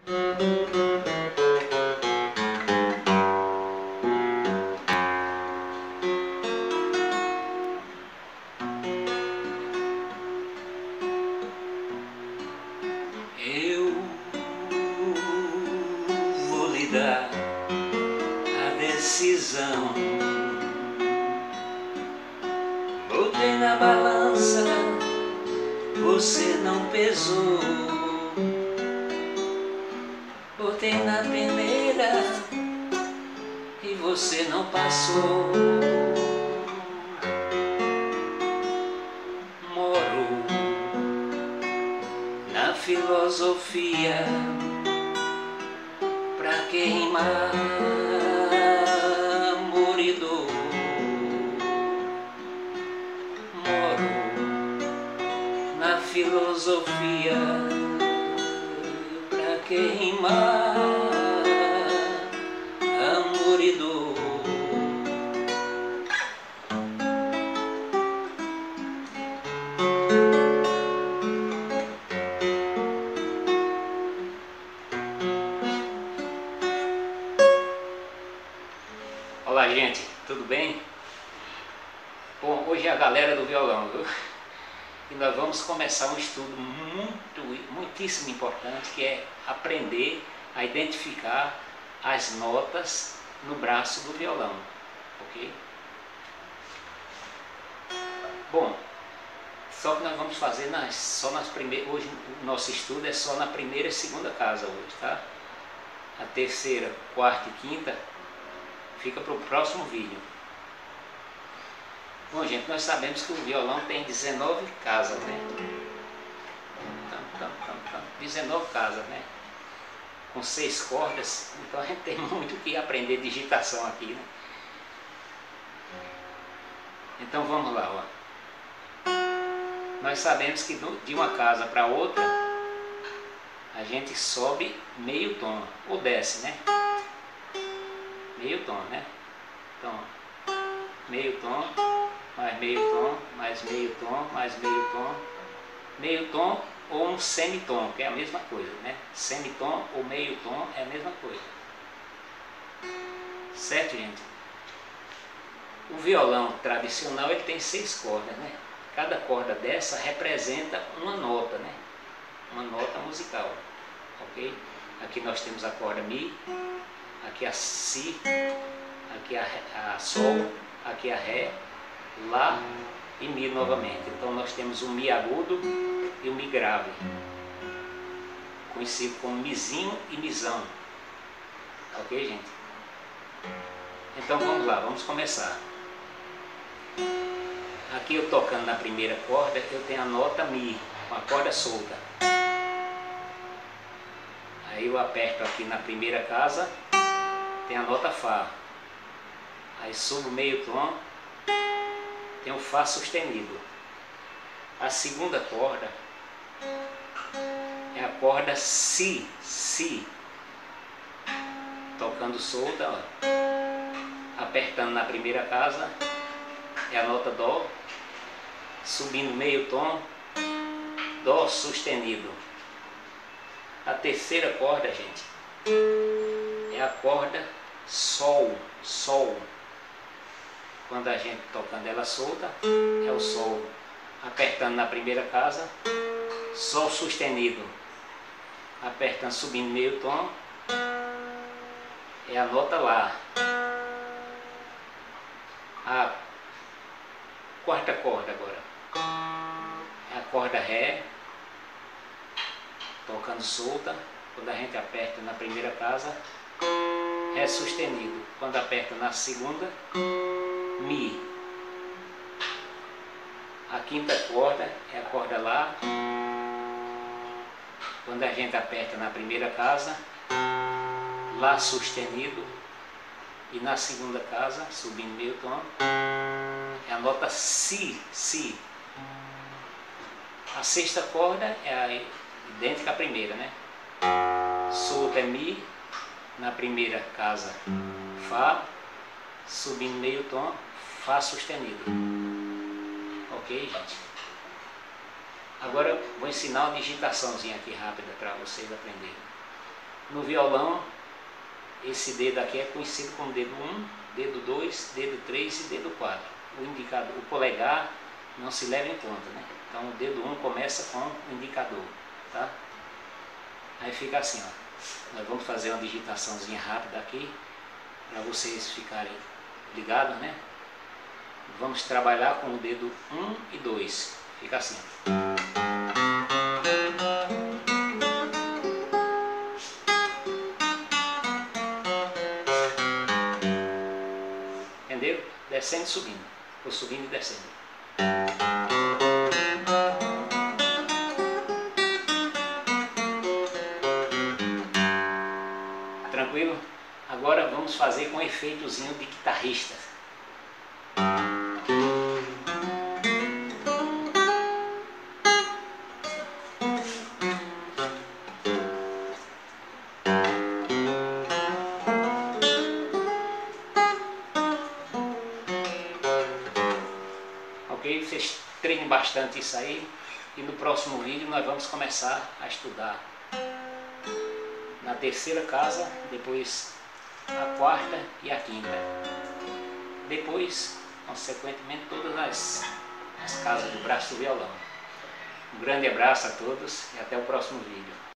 Eu vou lhe dar a decisão. Botei na balança, você não pesou. Botei na peneira e você não passou. Moro na filosofia, pra que rimar amor e dor. Moro na filosofia, pra que rimar amor e dor. Olá, gente, tudo bem? Bom, hoje é a galera do violão, viu? E nós vamos começar um estudo muitíssimo importante, que é aprender a identificar as notas no braço do violão, ok? Bom, só que nós vamos fazer só nas primeiras. Hoje o nosso estudo é só na primeira e segunda casa hoje, tá? A terceira, quarta e quinta fica para o próximo vídeo. Bom, gente, nós sabemos que o violão tem 19 casas, né? 19 casas, né? Com 6 cordas, então a gente tem muito que aprender digitação aqui, né? Então vamos lá, ó. Nós sabemos que de uma casa para outra a gente sobe meio tom, ou desce, né? Meio tom, né? Então, meio tom, mais meio tom, mais meio tom, mais meio tom ou um semitom, que é a mesma coisa, né? Semitom ou meio tom é a mesma coisa. Certo, gente? O violão tradicional ele tem 6 cordas, né? Cada corda dessa representa uma nota, né? Uma nota musical, ok? Aqui nós temos a corda Mi, aqui a Si, aqui a Sol, aqui a Ré, Lá e Mi novamente. Então nós temos o Mi agudo e o Mi grave, conhecido como Mizinho e Mizão, ok, gente? Então vamos lá, vamos começar. Aqui eu tocando na primeira corda, eu tenho a nota Mi, com a corda solta. Aí eu aperto aqui na primeira casa, tem a nota Fá. Aí subo meio tom, tem o Fá sustenido. A segunda corda é a corda Si, Si. Tocando solta, ó. Apertando na primeira casa, é a nota Dó. Subindo meio tom, Dó sustenido. A terceira corda, gente, é a corda Sol, Sol. Quando a gente tocando ela solta, é o Sol. Apertando na primeira casa, Sol sustenido. Apertando, subindo meio tom, é a nota Lá. A quarta corda agora é a corda Ré, tocando solta. Quando a gente aperta na primeira casa, Ré sustenido. Quando aperta na segunda, Mi. A quinta corda é a corda Lá. Quando a gente aperta na primeira casa, Lá sustenido. E na segunda casa, subindo meio tom, é a nota Si, Si. A sexta corda é idêntica à primeira, né? Solta é Mi, na primeira casa Fá, subindo meio tom, Fá sustenido. Ok, gente? Agora eu vou ensinar uma digitaçãozinha aqui rápida para vocês aprenderem. No violão, esse dedo aqui é conhecido como dedo 1, dedo 2, dedo 3 e dedo 4. O indicador, o polegar não se leva em conta, né? Então o dedo 1 começa com o indicador, tá? Aí fica assim, ó. Nós vamos fazer uma digitaçãozinha rápida aqui, para vocês ficarem ligados, né? Vamos trabalhar com o dedo 1 e 2. Fica assim, ó. Entendeu? Descendo e subindo. Ou subindo e descendo. Tranquilo? Agora vamos fazer com um efeitozinho de guitarrista. Ok? Vocês treinem bastante isso aí. E no próximo vídeo nós vamos começar a estudar na terceira casa, depois a quarta e a quinta. Depois, consequentemente, todas as casas do braço do violão. Um grande abraço a todos e até o próximo vídeo.